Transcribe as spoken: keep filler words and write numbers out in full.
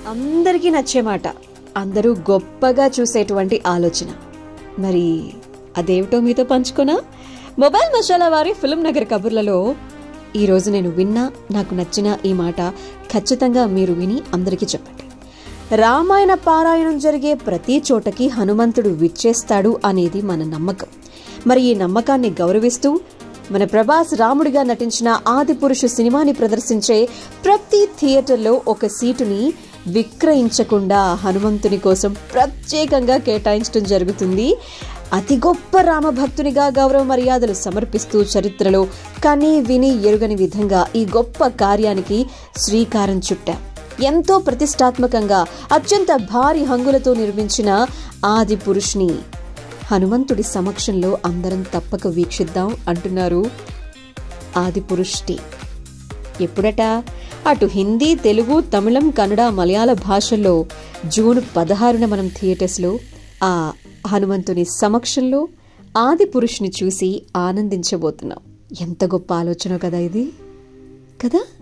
అందరికీ నచ్చే మాట, అందరూ గొప్పగా చూసేటువంటి ఆలోచన. మరి అదేమిటో మీతో పంచుకోనా? మొబైల్ మసాలా వారి ఫిల్మ్ నగర్ కబుర్లలో ఈరోజు నేను విన్నా, నాకు నచ్చిన ఈ మాట ఖచ్చితంగా మీరు విని అందరికీ చెప్పండి. రామాయణ పారాయణం జరిగే ప్రతి చోటకి హనుమంతుడు విచ్చేస్తాడు అనేది మన నమ్మకం. మరి ఈ నమ్మకాన్ని గౌరవిస్తూ మన ప్రభాస్ రాముడిగా నటించిన ఆదిపురుషు సినిమాని ప్రదర్శించే ప్రతి థియేటర్లో ఒక సీటుని విక్రయించకుండా హనుమంతుని కోసం ప్రత్యేకంగా కేటాయించడం జరుగుతుంది. అతి గొప్ప రామభక్తునిగా గౌరవ మర్యాదలు సమర్పిస్తూ చరిత్రలో కని విని ఎరుగని విధంగా ఈ గొప్ప కార్యానికి శ్రీకారం చుట్టాం. ఎంతో ప్రతిష్టాత్మకంగా అత్యంత భారీ హంగులతో నిర్మించిన ఆది పురుషుని హనుమంతుడి సమక్షంలో అందరం తప్పక వీక్షిద్దాం అంటున్నారు ఆది పురుష్ టీం. ఎప్పుడట? అటు హిందీ, తెలుగు, తమిళం, కన్నడ, మలయాళ భాషల్లో జూన్ పదహారున మనం థియేటర్స్లో ఆ హనుమంతుని సమక్షంలో ఆది పురుషుని చూసి ఆనందించబోతున్నాం. ఎంత గొప్ప ఆలోచన కదా ఇది, కదా?